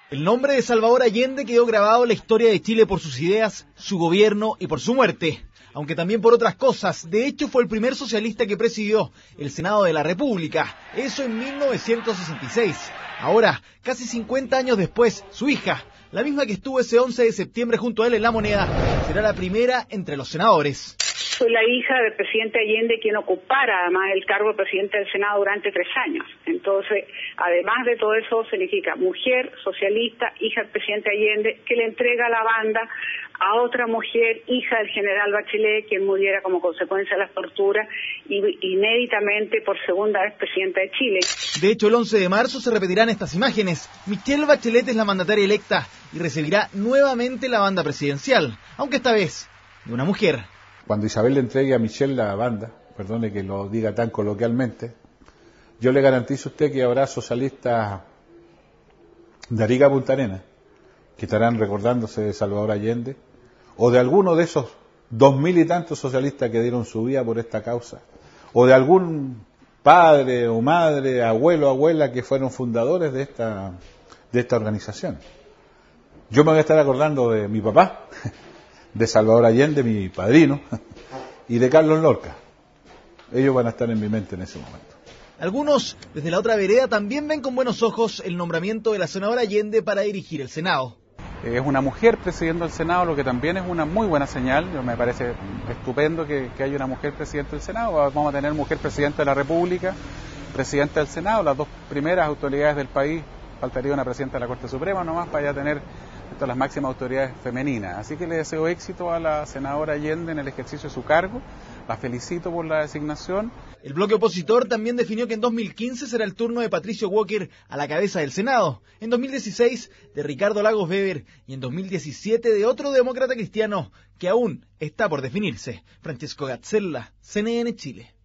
El nombre de Salvador Allende quedó grabado en la historia de Chile por sus ideas, su gobierno y por su muerte, aunque también por otras cosas. De hecho, fue el primer socialista que presidió el Senado de la República, eso en 1966. Ahora, casi 50 años después, su hija, la misma que estuvo ese 11 de septiembre junto a él en la Moneda, será la primera entre los senadores. Soy la hija del presidente Allende, quien ocupara además el cargo de presidente del Senado durante 3 años. Entonces, además de todo eso, significa mujer, socialista, hija del presidente Allende, que le entrega la banda a otra mujer, hija del general Bachelet, quien muriera como consecuencia de las torturas y inéditamente por segunda vez presidenta de Chile. De hecho, el 11 de marzo se repetirán estas imágenes. Michelle Bachelet es la mandataria electa y recibirá nuevamente la banda presidencial, aunque esta vez de una mujer. Cuando Isabel le entregue a Michelle la banda, perdone que lo diga tan coloquialmente, yo le garantizo a usted que habrá socialistas de Arica a Punta Arenas que estarán recordándose de Salvador Allende, o de alguno de esos 2000 y tantos socialistas que dieron su vida por esta causa, o de algún padre o madre, abuelo o abuela que fueron fundadores de esta organización. Yo me voy a estar acordando de mi papá, de Salvador Allende, mi padrino, y de Carlos Lorca. Ellos van a estar en mi mente en ese momento. Algunos, desde la otra vereda, también ven con buenos ojos el nombramiento de la senadora Allende para dirigir el Senado. Es una mujer presidiendo el Senado, lo que también es una muy buena señal. Me parece estupendo que haya una mujer presidente del Senado. Vamos a tener mujer presidenta de la República, presidenta del Senado, las dos primeras autoridades del país. Faltaría una presidenta de la Corte Suprema nomás para ya tener las máximas autoridades femeninas. Así que le deseo éxito a la senadora Allende en el ejercicio de su cargo. La felicito por la designación. El bloque opositor también definió que en 2015 será el turno de Patricio Walker a la cabeza del Senado, en 2016 de Ricardo Lagos Weber y en 2017 de otro demócrata cristiano que aún está por definirse, Francesco Gazzella, CNN Chile.